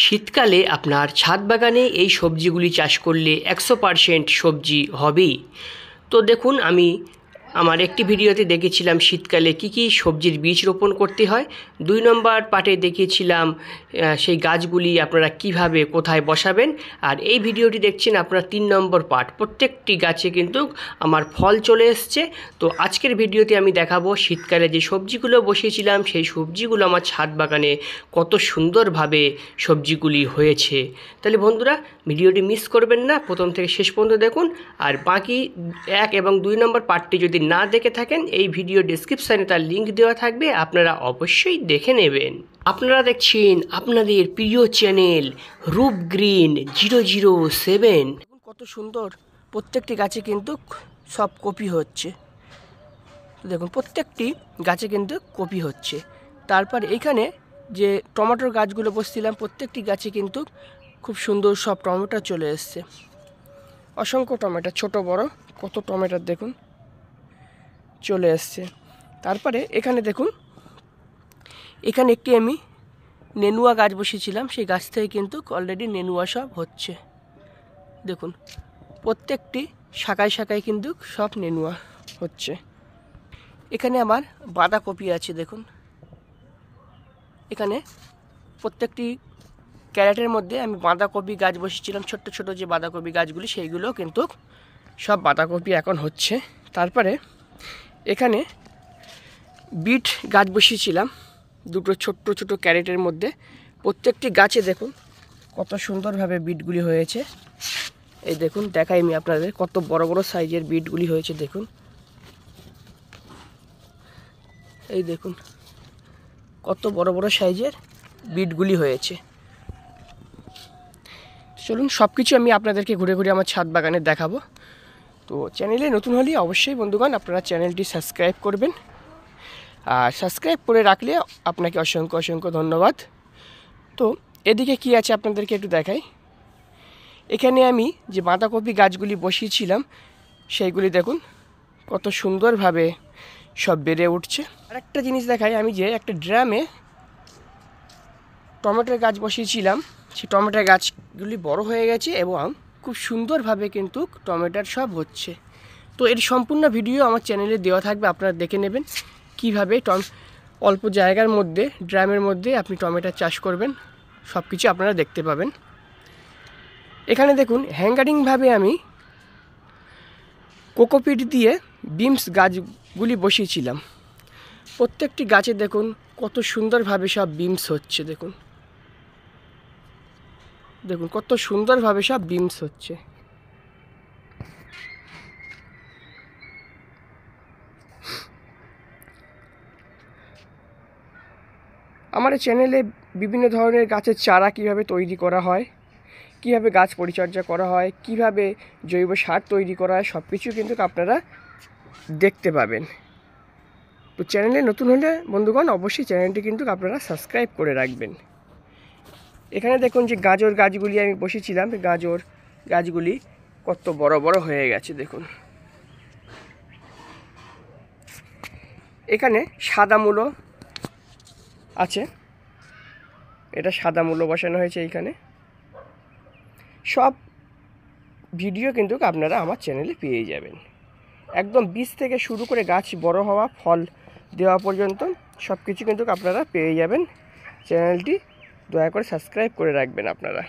শীতকালে আপনার ছাদ বাগানে এই সবজিগুলি চাষ করলে 100% সবজি হবেই। তো দেখুন, আমি আমার একটি ভিডিওতে দেখেছিলাম শীতকালে কি কি সবজির বীজ রোপণ করতে হয়। 2 নম্বর পার্টে দেখিয়েছিলাম সেই গাছগুলি আপনারা কিভাবে কোথায় বসাবেন। আর এই ভিডিওটি দেখছেন আপনারা 3 নম্বর পার্ট। প্রত্যেকটি গাছে কিন্তু আমার ফল চলে এসছে। তো আজকের ভিডিওতে আমি দেখাবো শীতকালে যে সবজিগুলো বসিয়েছিলাম সেই সবজিগুলো আমার ছাদ বাগানে কত সুন্দরভাবে সবজিগুলি হয়েছে। তাহলে বন্ধুরা, ভিডিওটি মিস করবেন না, প্রথম থেকে শেষ পর্যন্ত দেখুন। আর বাকি 1 এবং 2 নম্বর পার্টটি যদি না দেখে থাকেন, এই ভিডিও ডেসক্রিপশানে তার লিঙ্ক দেওয়া থাকবে, আপনারা অবশ্যই দেখে নেবেন। আপনারা দেখছেন আপনাদের প্রিয় চ্যানেল রূপ গ্রিন 007। কত সুন্দর প্রত্যেকটি গাছে কিন্তু সব কপি হচ্ছে। দেখুন, প্রত্যেকটি গাছে কিন্তু কপি হচ্ছে। তারপর এখানে যে টমেটোর গাছগুলো বসছিলাম, প্রত্যেকটি গাছে কিন্তু খুব সুন্দর সব টমেটো চলে এসছে। অসংখ্য টমেটো, ছোট বড় কত টমেটো দেখুন চলে এসছে। তারপরে এখানে দেখুন, এখানে একটি আমি নেনুয়া গাছ বসিয়েছিলাম, সেই গাছ থেকে কিন্তু অলরেডি নেনুয়া সব হচ্ছে। দেখুন, প্রত্যেকটি শাখায় শাখায় কিন্তু সব নেনুয়া হচ্ছে। এখানে আমার বাঁধাকপি আছে দেখুন। এখানে প্রত্যেকটি ক্যারেটের মধ্যে আমি বাঁধাকপি গাছ বসিয়েছিলাম, ছোট্ট ছোট যে বাঁধাকপি গাছগুলি, সেইগুলো কিন্তু সব বাঁধাকপি এখন হচ্ছে। তারপরে এখানে বিট গাছ বসিয়েছিলাম দুটো ছোট্ট ছোট ক্যারেটের মধ্যে। প্রত্যেকটি গাছে দেখুন কত সুন্দরভাবে বিটগুলি হয়েছে। এই দেখুন, দেখাই আমি আপনাদের কত বড় বড় সাইজের বিটগুলি হয়েছে। দেখুন, এই দেখুন কত বড় বড় সাইজের বিটগুলি হয়েছে। চলুন, সব কিছু আমি আপনাদেরকে ঘুরে ঘুরে আমার ছাদ বাগানে দেখাবো। তো চ্যানেলে নতুন হলে অবশ্যই বন্ধুগণ আপনারা চ্যানেলটি সাবস্ক্রাইব করবেন। আর সাবস্ক্রাইব করে রাখলে আপনাকে অসংখ্য অসংখ্য ধন্যবাদ। তো এদিকে কি আছে আপনাদেরকে একটু দেখাই। এখানে আমি যে বাঁধাকপি গাছগুলি বসিয়েছিলাম সেইগুলি দেখুন কত সুন্দরভাবে সব বেড়ে উঠছে। আর একটা জিনিস দেখাই, আমি যে একটা ড্রামে টমেটোর গাছ বসিয়েছিলাম, সেই টমেটোর গাছগুলি বড় হয়ে গেছে এবং খুব সুন্দরভাবে কিন্তু টমেটোর সব হচ্ছে। তো এর সম্পূর্ণ ভিডিও আমার চ্যানেলে দেওয়া থাকবে, আপনারা দেখে নেবেন কীভাবে অল্প জায়গার মধ্যে ড্রামের মধ্যে আপনি টমেটো চাষ করবেন, সব কিছু আপনারা দেখতে পাবেন। এখানে দেখুন, হ্যাঙ্গারিংভাবে আমি কোকোপিট দিয়ে বিমস গাছগুলি বসিয়েছিলাম। প্রত্যেকটি গাছে দেখুন কত সুন্দরভাবে সব বিমস হচ্ছে। দেখুন দেখুন কত সুন্দরভাবে সব বিমস হচ্ছে। আমার চ্যানেলে বিভিন্ন ধরনের গাছের চারা কিভাবে তৈরি করা হয়, কিভাবে গাছ পরিচর্যা করা হয়, কিভাবে জৈব সার তৈরি করা হয়, সব কিছু কিন্তু আপনারা দেখতে পাবেন। তো চ্যানেলে নতুন হলে বন্ধুগণ অবশ্যই চ্যানেলটি কিন্তু আপনারা সাবস্ক্রাইব করে রাখবেন। এখানে দেখুন যে গাজর গাছগুলি আমি বসেছিলাম, গাজর গাছগুলি কত বড় বড় হয়ে গেছে দেখুন। এখানে সাদা মূলো আছে, এটা সাদা মূলো বসানো হয়েছে। এইখানে সব ভিডিও কিন্তু আপনারা আমার চ্যানেলে পেয়ে যাবেন। একদম বীজ থেকে শুরু করে গাছ বড় হওয়া, ফল দেওয়া পর্যন্ত সব কিছু কিন্তু আপনারা পেয়ে যাবেন। চ্যানেলটি দয়া করে সাবস্ক্রাইব করে রাখবেন আপনারা।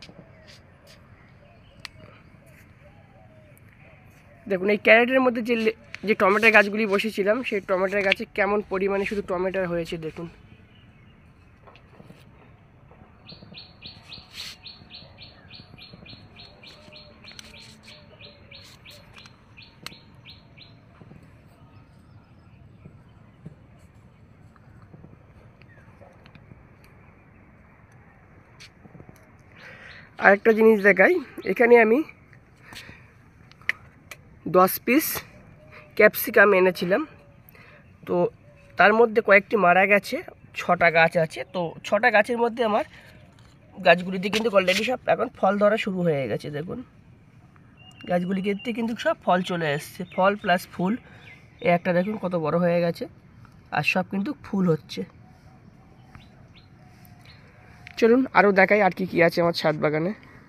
দেখুন, এই ক্যারেটের মধ্যে যে টমেটোর গাছগুলি বসেছিলাম, সেই টমেটোর গাছে কেমন পরিমাণে শুধু টমেটো হয়েছে দেখুন। আরেকটা জিনিস দেখাই, এখানে আমি 10 পিস ক্যাপসিকাম এনেছিলাম। তো তার মধ্যে কয়েকটি মারা গেছে, 6টা গাছ আছে। তো 6টা গাছের মধ্যে আমার গাছগুলিতে কিন্তু অলরেডি সব এখন ফল ধরা শুরু হয়ে গেছে। দেখুন, গাছগুলিতে কিন্তু সব ফল চলে এসছে, ফল প্লাস ফুল। একটা দেখুন কত বড় হয়ে গেছে, আর সব কিন্তু ফুল হচ্ছে। চলুন আরও দেখাই আর কি আছে আমার ছাদ বাগানে।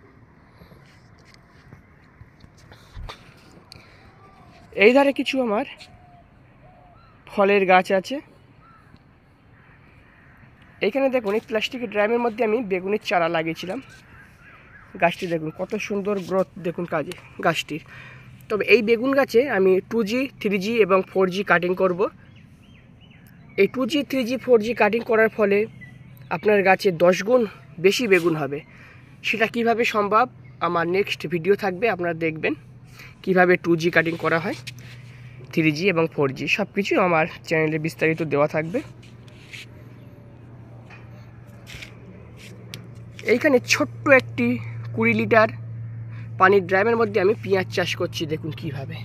এই ধারে কিছু আমার ফলের গাছ আছে। এখানে দেখুন এই প্লাস্টিকের ড্রামের মধ্যে আমি বেগুনের চারা লাগিয়েছিলাম। গাছটি দেখুন কত সুন্দর গ্রোথ দেখুন গাছটির। তবে এই বেগুন গাছে আমি 2G 3G এবং 4G কাটিং করব। এই 2G 3G 4G কাটিং করার ফলে আপনার গাছে 10 গুণ বেশি বেগুন হবে। সেটা কিভাবে সম্ভব আমার নেক্সট ভিডিও থাকবে, আপনারা দেখবেন কিভাবে 2G কাটিং করা হয়, 3G এবং 4G সব কিছু আমার চ্যানেলে বিস্তারিত দেওয়া থাকবে। এইখানে ছোট্ট একটি 20 লিটার পানির ড্রামের মধ্যে আমি পেঁয়াজ চাষ করছি। দেখুন কিভাবে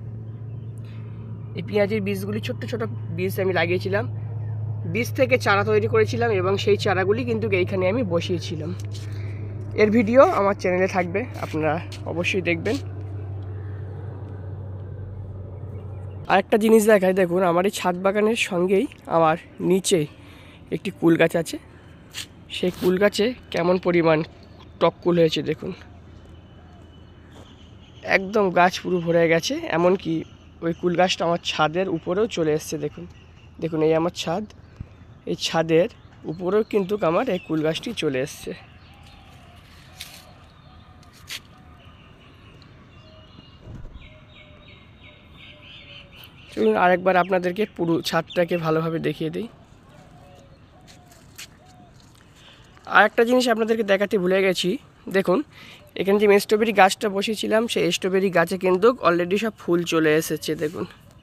এই পেঁয়াজের বীজগুলি ছোট্ট ছোট বীজ আমি লাগিয়েছিলাম, বীজ থেকে চারা তৈরি করেছিলাম এবং সেই চারাগুলি কিন্তু এইখানে আমি বসিয়েছিলাম। এর ভিডিও আমার চ্যানেলে থাকবে, আপনারা অবশ্যই দেখবেন। আরেকটা জিনিস দেখায়, দেখুন আমার এই ছাদ বাগানের সঙ্গেই আমার নিচে একটি কুল গাছ আছে। সেই কুল গাছে কেমন পরিমাণ টক কুল হয়েছে দেখুন, একদম গাছ পুরো ভরে গেছে। এমনকি ওই কুল গাছটা আমার ছাদের উপরেও চলে এসছে। দেখুন দেখুন এই আমার ছাদ, এই ছাদের উপরেও কিন্তু আমার এই কুল গাছটি চলে এসছে। চলুন আরেকবার আপনাদেরকে পুরো ছাদটাকে ভালোভাবে দেখিয়ে দিই। আরেকটা জিনিস আপনাদেরকে দেখাতে ভুলে গেছি, দেখুন এখানে যে স্ট্রবেরি গাছটা বসিয়েছিলাম সেই স্ট্রবেরি গাছে কিন্তু অলরেডি সব ফুল চলে এসেছে। দেখুন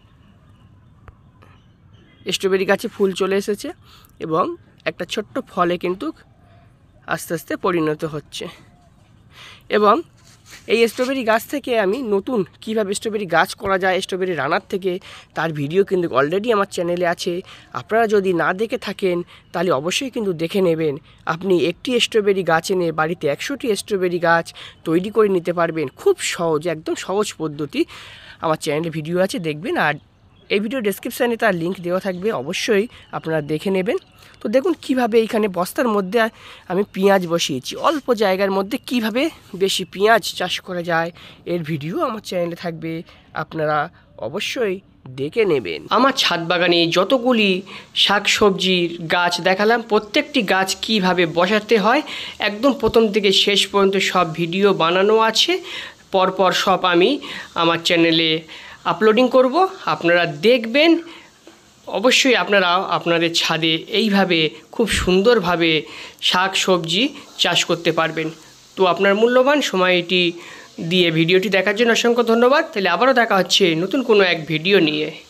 স্ট্রবেরি গাছে ফুল চলে এসেছে এবং একটা ছোট্ট ফলে কিন্তু আস্তে আস্তে পরিণত হচ্ছে। এবং এই স্ট্রবেরি গাছ থেকে আমি নতুন কিভাবে স্ট্রবেরি গাছ করা যায় স্ট্রবেরি রানার থেকে, তার ভিডিও কিন্তু অলরেডি আমার চ্যানেলে আছে। আপনারা যদি না দেখে থাকেন তাহলে অবশ্যই কিন্তু দেখে নেবেন। আপনি একটি স্ট্রবেরি গাছ এনে বাড়িতে 100টি স্ট্রবেরি গাছ তৈরি করে নিতে পারবেন। খুব সহজ, একদম সহজ পদ্ধতি। আমার চ্যানেলে ভিডিও আছে, দেখবেন। আর এই ভিডিও ডেসক্রিপশানে তার লিঙ্ক দেওয়া থাকবে, অবশ্যই আপনারা দেখে নেবেন। তো দেখুন কিভাবে এইখানে বস্তার মধ্যে আমি পেঁয়াজ বসিয়েছি। অল্প জায়গার মধ্যে কিভাবে বেশি পেঁয়াজ চাষ করা যায় এর ভিডিও আমার চ্যানেলে থাকবে, আপনারা অবশ্যই দেখে নেবেন। আমার ছাদ বাগানে যতগুলি শাকসবজির গাছ দেখালাম, প্রত্যেকটি গাছ কিভাবে বসাতে হয় একদম প্রথম থেকে শেষ পর্যন্ত সব ভিডিও বানানো আছে। পরপর সব আমি আমার চ্যানেলে আপলোডিং করব, আপনারা দেখবেন। অবশ্যই আপনারা আপনাদের ছাদে এইভাবে খুব সুন্দরভাবে শাক সবজি চাষ করতে পারবেন। তো আপনার মূল্যবান সময়টি দিয়ে ভিডিওটি দেখার জন্য অসংখ্য ধন্যবাদ। তাহলে আবারও দেখা হচ্ছে নতুন কোনো এক ভিডিও নিয়ে।